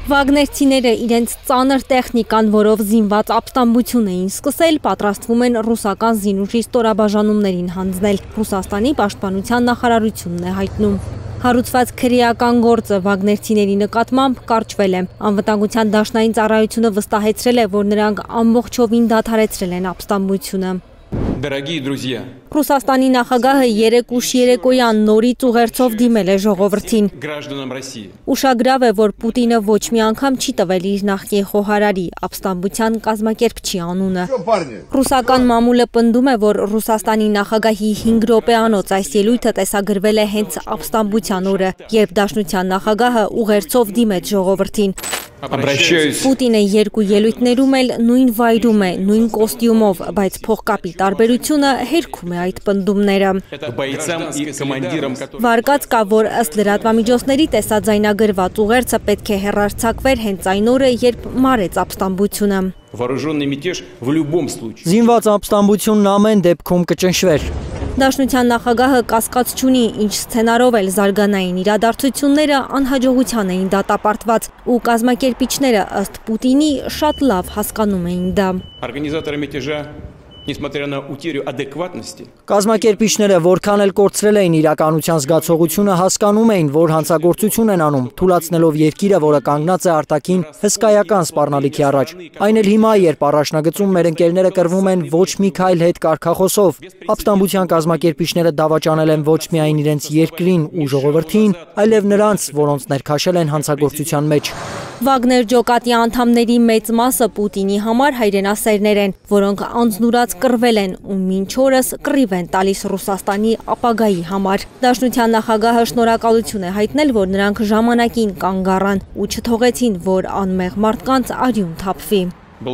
Վագներցիները իրենց ծանր տեխնիկան, որով զինված ապստամբություն էին սկսել, պատրաստվում են ռուսական զինուժի ստորաբաժանումներին հանձնել, Ռուսաստանի պաշտպանության նախարարությունն է հայտնում։ Հարուցված քրեական գործը վագներցիների նկատմամբ կարճվել է։ Անվտանգության դաշնային ծառայությունը վստահեցրել է, որ նրանք ամբողջովին դադարեցրել են ապստամբությունը։ Дорогие друзья, Ռուսաստանի նախագահը երեկ ուշ երեկոյան նորից ուղերձով դիմել է ժողովրդին։ гражданам России. Ուշագրավ է, որ Պուտինը ոչ մի անգամ չի տվել իր նախկին խոհարարի ապստամբության կազմակերպչի անունը։ Ռուսական մամուլը պնդում է, որ Ռուսաստանի նախագահի 5 րոպեանոց այս ելույթը տեսագրվել է հենց ապստամբության օրը, երբ Դաշնության նախագահը ուղերձով դիմեց ժողովրդին։ Պուտինը երկու ելույթներում էլ նույն վայրում է, նույն կոստյումով, բայց փողկապի տարբերությունը հերքում է այդ պնդումները։ Վարկած կա, որ ըստ լրատվամիջոցների տեսաձայնագրված ուղերձը պետք է հեռարձակվեր հենց այն օրը, երբ մարեց ապստամբությունը։ Զինված ապստամբությունն ամեն դեպքում կճնշվեր։ Դաշնության նախագահը կասկած չունի, ինչ սցենարով էլ զարգանային իրադարձությունները անհաջողության էին դատապարտված ու կազմակերպիչները ըստ Պուտինի շատ լավ հասկանում էին դա։ Կազմակերպիչները որքան էլ կորցրել էին իրականության զգացողությունը, հասկանում էին, որ հանցագործություն են անում, թուլացնելով երկիրը, որը կանգնած է արտաքին հսկայական սպառնալիքի առաջ։ Այն էլ հիմա, երբ առաջնագծում մեր ընկերները կռվում են ոչ մի քայլ հետ կարգախոսով, ապստամբության կազմակերպիչները դավաճանել են ոչ միայն իրենց երկրին ու ժողովրդին, այլև նրանց, որոնց ներքաշել են հանցագործության մեջ։ Վագներ ջոկատի անդամների մեծ մասը Պուտինի համար հայրենասերներ են, որոնք անձնուրաց կռվել են ու մինչ օրս կռիվ են տալիս Ռուսաստանի ապագայի համար։ Դաշնության նախագահը շնորհակալություն է հայտնել, որ նրանք ժամանակին կանգ առան ու չթողեցին, որ անմեղ մարդկանց արյուն թափվի։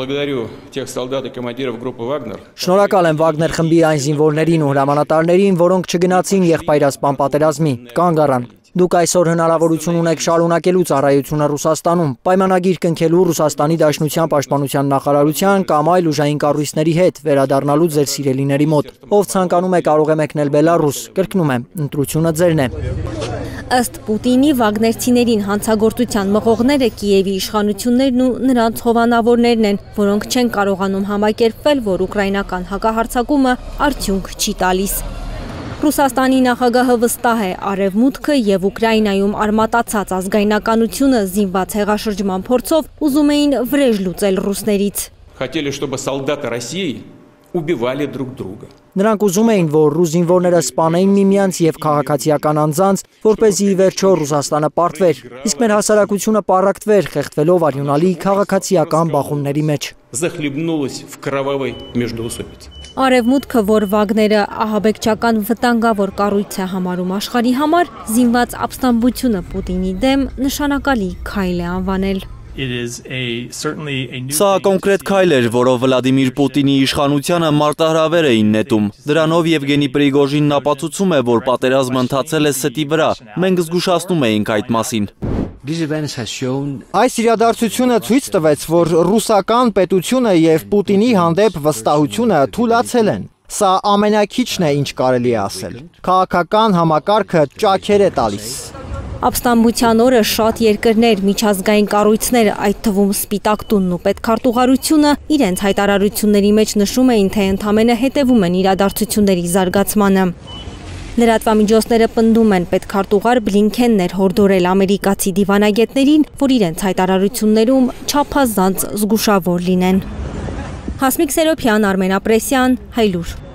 Շնորհակալ եմ Վագներ խմբի այն զինվորներին ու հրամանատարներին, որոնք չգնացին եղբայրասպան պատերազմի, կանգ առան։ Դուք այսօր հնարավորություն ունեք շարունակելու ծառայությունը Ռուսաստանում, պայմանագիր կնքելու Ռուսաստանի Դաշնության պաշտպանության նախարարության կամ այլ ուժային կառույցների հետ, վերադառնալու ձեր սիրելիների մոտ։ Ով ցանկանում է կարող է մեկնել Բելարուս, կրկնում եմ, ընտրությունը ձերն է։ Ըստ Պուտինի վագներցիներին հանցագործության մղողները Կիևի իշխանություններն ու նրանց հովանավորներն են, որոնք չեն կարողանում համակերպվել, որ ուկրաինական հակահարձակումը արդյունք չի տալիս։ Ռուսաստանի նախագահը վստահ է, Արևմուտքը և Ուկրաինայում արմատացած ազգայնականությունը զինված հեղաշրջման փորձով ուզում էին վրեժ լուծել ռուսներից։ Նրանք ուզում էին, որ ռուս զինվորները սպանեին միմյանց և քաղաքացիական անձանց, որպեսզի ի վերջո Ռուսաստանը պարտվեր, իսկ մեր հասարակությունը պառակտվեր, խեղդվելով արյունալի քաղաքացիական բախումների մեջ։ Արևմուտքը, որ Վագները ահաբեկչական վտանգավոր կառույց է համարում աշխարհի համար, զինված ապստամբությունը Պուտինի դեմ նշանակալի քայլ է անվանել։ Սա կոնկրետ քայլ էր, որով Վլադիմիր Պուտինի իշխանությանը մարտահրավեր էին նետում։ Դրանով Եվգենի Պրիգոժինն ապացուցում է, որ պատերազմը ընթացել է ստի վրա։ Մենք զգուշացնում էինք այդ մասին։ Այս իրադարձությունը ցույց տվեց, որ ռուսական պետությունը և Պուտինի հանդեպ վստահությունը թուլացել են։ Սա ամենաքիչն է, ինչ կարելի է ասել։ Քաղաքական համակարգը ճաքեր է տալիս։ Ապստամբության օրը շատ երկրներ, միջազգային կառույցներ, այդ թվում Սպիտակ տունն ու պետքարտուղարությունը իրենց հայտարարությունների մեջ նշում էին, թե ընդամենը հետևում են իրադարձությունների զարգացմանը։ Լրատվամիջոցները պնդում են, պետքարտուղար Բլինքենն էր հորդորել ամերիկացի դիվանագետներին, որ իրենց հայտարարություններում չափազանց զգուշավոր լինեն։ Հասմիկ Սերոփյան, Արմեն Ապրեսյան, Հայլուր։